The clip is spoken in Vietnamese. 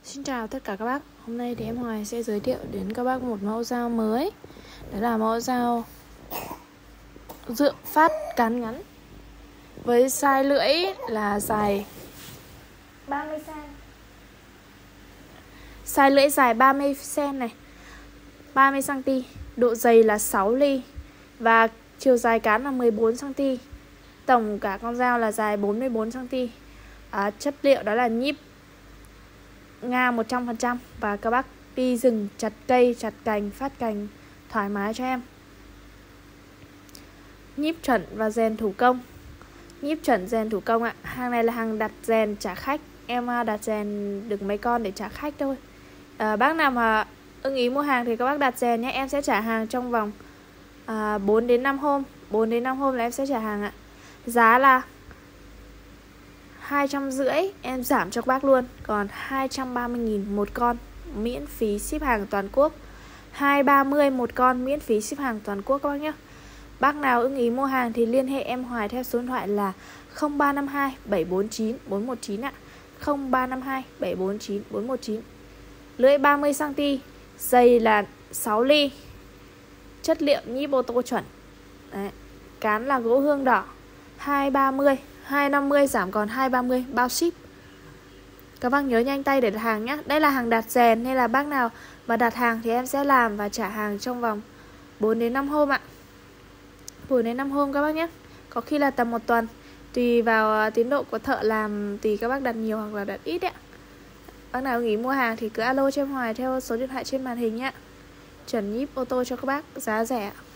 Xin chào tất cả các bác. Hôm nay thì em Hoài sẽ giới thiệu đến các bác một mẫu dao mới. Đó là mẫu dao dựa phát cán ngắn với size lưỡi là dài 30cm. Size lưỡi dài 30cm này, 30cm, độ dày là 6 ly và chiều dài cán là 14cm. Tổng cả con dao là dài 44cm. Chất liệu đó là nhíp Nga 100% và các bác đi rừng chặt cây, chặt cành, phát cành thoải mái cho em. Nhíp chuẩn và rèn thủ công. Nhíp chuẩn rèn thủ công ạ. Hàng này là hàng đặt rèn trả khách. Em đặt rèn được mấy con để trả khách thôi. Bác nào mà ưng ý mua hàng thì các bác đặt rèn nhé. Em sẽ trả hàng trong vòng 4 đến 5 hôm. 4 đến 5 hôm là em sẽ trả hàng ạ. Giá là 250, em giảm cho các bác luôn. Còn 230.000 một con, miễn phí ship hàng toàn quốc. 230 một con, miễn phí ship hàng toàn quốc các bác nhé. Bác nào ưng ý mua hàng thì liên hệ em Hoài theo số điện thoại là 0352 749 419 ạ. 0352 749 419. Lưỡi 30cm, dày là 6 ly. Chất liệu nhíp ô tô chuẩn. Đấy. Cán là gỗ hương đỏ. 230, 250 giảm còn 230 bao ship. Các bác nhớ nhanh tay để đặt hàng nhé. Đây là hàng đặt rèn nên là bác nào mà đặt hàng thì em sẽ làm và trả hàng trong vòng 4 đến 5 hôm ạ. 4 đến 5 hôm các bác nhé. Có khi là tầm 1 tuần. Tùy vào tiến độ của thợ làm, tùy các bác đặt nhiều hoặc là đặt ít ạ. Bác nào nghĩ mua hàng thì cứ alo cho em Hoài theo số điện thoại trên màn hình nhé. Chuẩn nhíp ô tô cho các bác, giá rẻ.